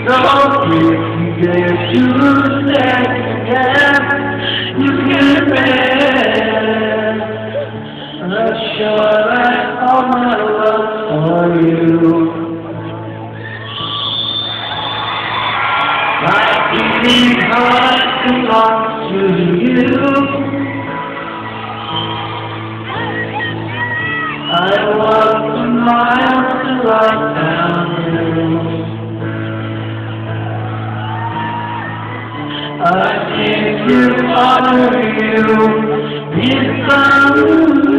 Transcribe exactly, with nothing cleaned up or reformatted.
So if there's you that yeah, you can rest assured I all my love for you. My beating heart belongs to you. I walked a mile till I found you. I came to honor you in some